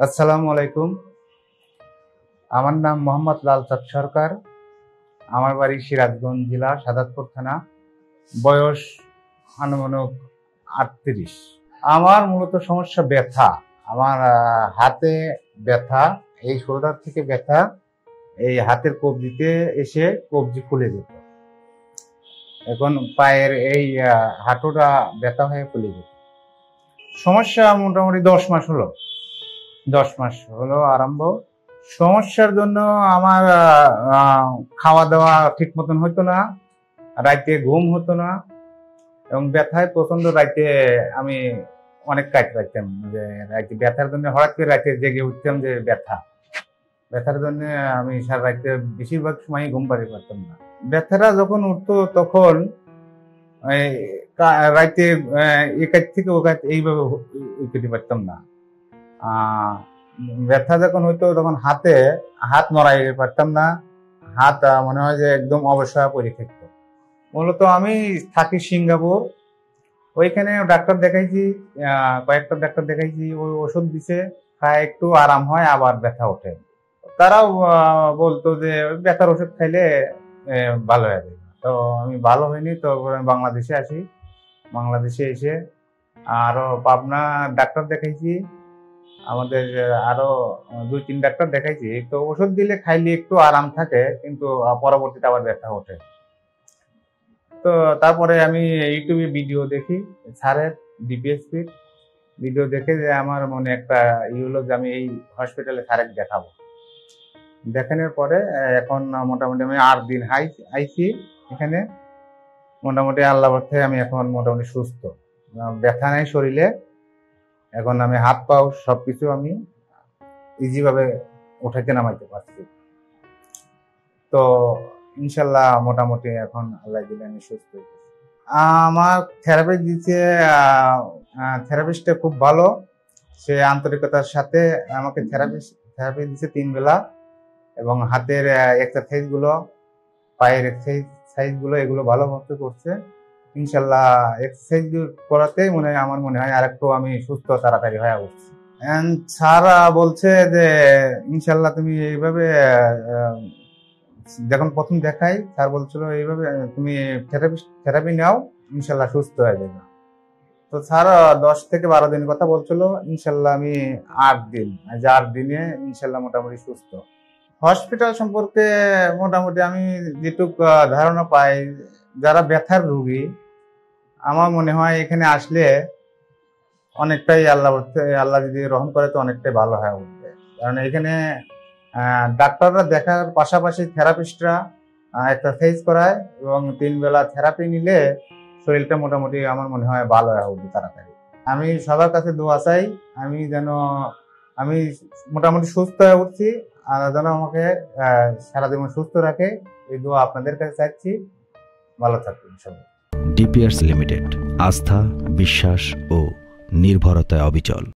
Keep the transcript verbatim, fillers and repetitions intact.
আসসালামু আলাইকুম। আমার নাম মোহাম্মদ লাল চাঁদ সরকার। আমার বাড়ি সিরাজগঞ্জ জেলা সাদাতপুর থানা। বয়স আনুমানিক আটত্রিশ। আমার মূলত সমস্যা ব্যথা। আমার আহ, হাতে ব্যথা, এই শোল্ডার থেকে ব্যথা, এই হাতের কবজিতে এসে কবজি ফুলে যেত। এখন পায়ের এই আহ, হাঁটুটা ব্যথা হয়ে ফুলে যেত। সমস্যা মোটামুটি দশ মাস হলো দশ মাস হলো আরম্ভ। সমস্যার জন্য আমার আহ, খাওয়া দাওয়া ঠিক মতন হতো না, রাইতে ঘুম হতো না, এবং ব্যথায় প্রচন্ড রাইতে আমি অনেক কাজ পাইতাম। যে রাইতে ব্যথার জন্য হঠাৎ করে রাইতে জেগে উঠতাম যে ব্যথা ব্যথার জন্য আমি সারা রাইতে বেশিরভাগ সময় ঘুম পাড়ি পারতাম না। ব্যথাটা যখন উঠতো তখন এই কা- রাইতে আহ, এ কাজ থেকে ও কাজ এইভাবে উঠতে পারতাম না। আহ ব্যথা যখন হইতো তখন হাতে হাত নড়াই পারতাম না। হাত আহ, মনে হয় যে একদম অবসর পড়ে থাকতো। মূলত আমি থাকি সিঙ্গাপুর। ওইখানে ডাক্তার দেখাইছি, আহ, কয়েকটা ডাক্তার দেখাইছি, ওই ওষুধ দিছে, খায় একটু আরাম হয়, আবার ব্যথা ওঠে। তারাও আহ, বলতো যে ব্যথার ওষুধ খাইলে আহ, ভালো হয়ে যাবে। তো আমি ভালো হয়নি, তো আমি বাংলাদেশে আসি। বাংলাদেশে এসে আরো পাবনা ডাক্তার দেখাইছি, আমাদের আরো দুই তিন ডাক্তার দেখাইছি। তো ওষুধ দিলে খাইলে একটু আরাম থাকে, কিন্তু পরবর্তীতে আবার ব্যথা ওঠে। তো তারপরে আমি ইউটিউবে ভিডিও দেখি স্যারের, ডিপিএসপির ভিডিও দেখে যে আমার মনে একটা ই হলো যে আমি এই হসপিটালে স্যারের দেখাবো। দেখানোর পরে আহ, এখন মোটামুটি আমি আট দিন হাই আইছি এখানে। মোটামুটি আল্লাহ পথে আমি এখন মোটামুটি সুস্থ, আহ, ব্যথা নাই শরীরে। এখন আমি হাত পাও সবকিছু আমি ইজি ভাবে উঠাইতে নামাইতে পারছি। তো ইনশাল্লাহ মোটামুটি এখন আল্লাহ দিলে আমি সুস্থ হইতেছি। আমার থেরাপি দিচ্ছে, থেরাপিস্টটা খুব ভালো। সে আন্তরিকতার সাথে আমাকে থেরাপি থেরাপি দিচ্ছে তিন বেলা, এবং হাতের এক্সারসাইজ গুলো, পায়ের এক্সারসাইজ গুলো, এগুলো ভালো মতো করছে। ইনশাল্লাহ এক্সারসাইজ করাতে মনে হয় আমার মনে হয় আর একটু আমি সুস্থ তাড়াতাড়ি হয়ে উঠছি। স্যার বলছে যে ইনশাল্লাহ তুমি এইভাবে আহ, যখন প্রথম দেখাই স্যার বলছিল এইভাবে তুমি থেরাপি থেরাপি নাও, ইনশাল্লাহ সুস্থ হয়ে যাবে। তো স্যার দশ থেকে বারো দিন কথা বলছিল, ইনশাল্লাহ আমি আট দিন আজ আট দিনে ইনশাল্লাহ মোটামুটি সুস্থ। হসপিটাল সম্পর্কে মোটামুটি আমি যেটুক আহ, ধারণা পাই, যারা ব্যথার রোগী, আমার মনে হয় এখানে আসলে অনেকটাই আল্লাহ আল্লাহ যদি রহম করে তো অনেকটাই ভালো হয়ে উঠবে। কারণ এখানে আহ, ডাক্তাররা দেখার পাশাপাশি থেরাপিস্টরা এক্সারসাইজ করায়, এবং তিন বেলা থেরাপি নিলে শরীরটা মোটামুটি আমার মনে হয় ভালো হয়ে উঠবে তাড়াতাড়ি। আমি সবার কাছে দোয়া চাই আমি যেন আমি মোটামুটি সুস্থ হয়ে উঠছি, আর যেন আমাকে আহ, সারা জীবন সুস্থ রাখে, এই দোয়া আপনাদের কাছে চাইছি। ভালো থাকবেন সবাই। ডিপিআরস লিমিটেড, আস্থা, বিশ্বাস ও নির্ভরতায় অবিচল।